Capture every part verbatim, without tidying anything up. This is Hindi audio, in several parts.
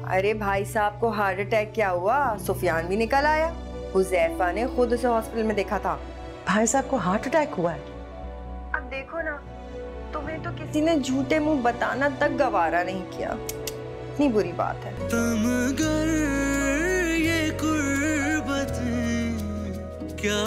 अरे भाई साहब को हार्ट अटैक क्या हुआ? सुफियान भी निकल आया। हुज़ैफा ने खुद उसे हॉस्पिटल में देखा था। भाई साहब को हार्ट अटैक हुआ है? अब देखो ना, तुम्हें तो किसी ने झूठे मुंह बताना तक गवारा नहीं किया। इतनी बुरी बात है। तमगर ये कुर्बतें क्या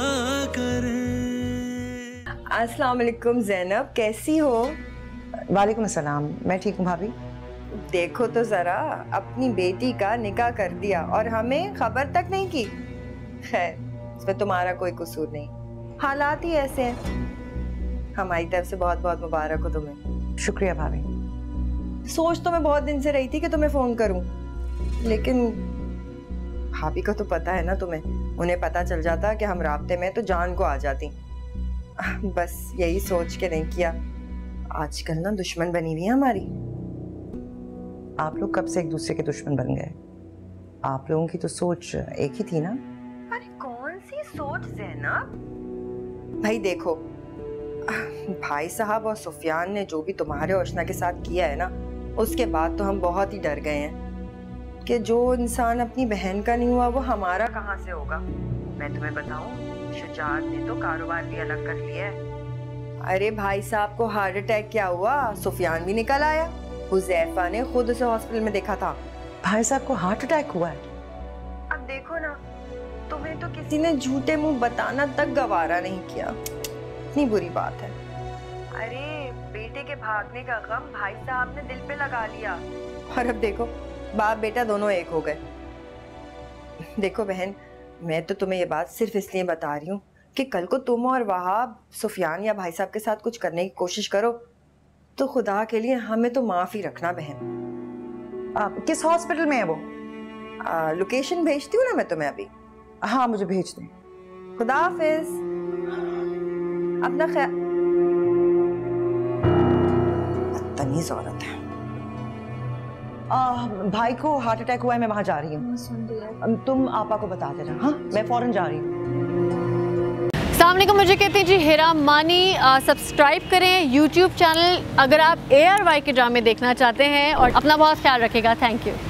करें। अस्सलाम वालेकुम ज़ैनब, कैसी हो? वालेकुम अस्सलाम, मैं ठीक हूँ भाभी। देखो तो जरा, अपनी बेटी का निकाह कर दिया और हमें खबर तक नहीं की। खैर, इसमें तुम्हारा कोई कसूर नहीं, हालात ही ऐसे हैं। हमारी तरफ से बहुत बहुत मुबारक हो तुम्हें। शुक्रिया भाभी। सोच तो मैं बहुत दिन से रही थी कि तुम्हें फोन करूं, लेकिन भाभी को तो पता है ना तुम्हें, उन्हें पता चल जाता कि हम राब्ते में तो जान को आ जाती। बस यही सोच के नहीं किया। आजकल ना दुश्मन बनी हुई है हमारी। आप लोग कब से एक दूसरे के दुश्मन बन गए? आप लोगों की तो सोच एक ही थी ना? अरे कौन सी सोच ज़ैनब? भाई देखो, भाई साहब और सुफियान ने जो भी तुम्हारे और अर्चना के साथ किया है ना, उसके बाद तो हम बहुत ही डर गए हैं कि जो इंसान अपनी बहन का नहीं हुआ वो हमारा कहाँ से होगा। मैं तुम्हें बताऊं, शुजात ने तो कारोबार भी अलग कर लिया है। अरे भाई साहब को हार्ट अटैक क्या हुआ? सुफियान भी निकल आया। हुज़ैफा ने खुद उसे हॉस्पिटल में देखा था। भाई साहब को हार्ट अटैक हुआ है? अब देखो ना, तुम्हें तो किसी ने झूठे मुंह बताना तक गवारा नहीं किया। इतनी बुरी बात है। अरे बेटे के भागने का गम भाई साहब ने दिल पे लगा लिया, और अब देखो बाप बेटा दोनों एक हो गए। देखो बहन, मैं तो तुम्हें ये बात सिर्फ इसलिए बता रही हूँ कि कल को तुम और वहाब सुफियान या भाई साहब के साथ कुछ करने की कोशिश करो तो खुदा के लिए हमें तो माफ ही रखना बहन। आप किस हॉस्पिटल में है वो? आ, लोकेशन भेजती हूँ ना मैं तुम्हें अभी। हाँ मुझे भेज दें। खुदा हाफिज, अपना ख्याल। बदतमीज औरत है। आ, भाई को हार्ट अटैक हुआ है, मैं वहां जा रही हूँ। तुम आपा को बता देना। हाँ मैं फौरन जा रही हूँ। सामने को मुझे कहते हैं जी हेरा मानी। सब्सक्राइब करें यूट्यूब चैनल अगर आप ए आर वाई के ड्रामे देखना चाहते हैं, और अपना बहुत ख्याल रखिएगा। Thank you.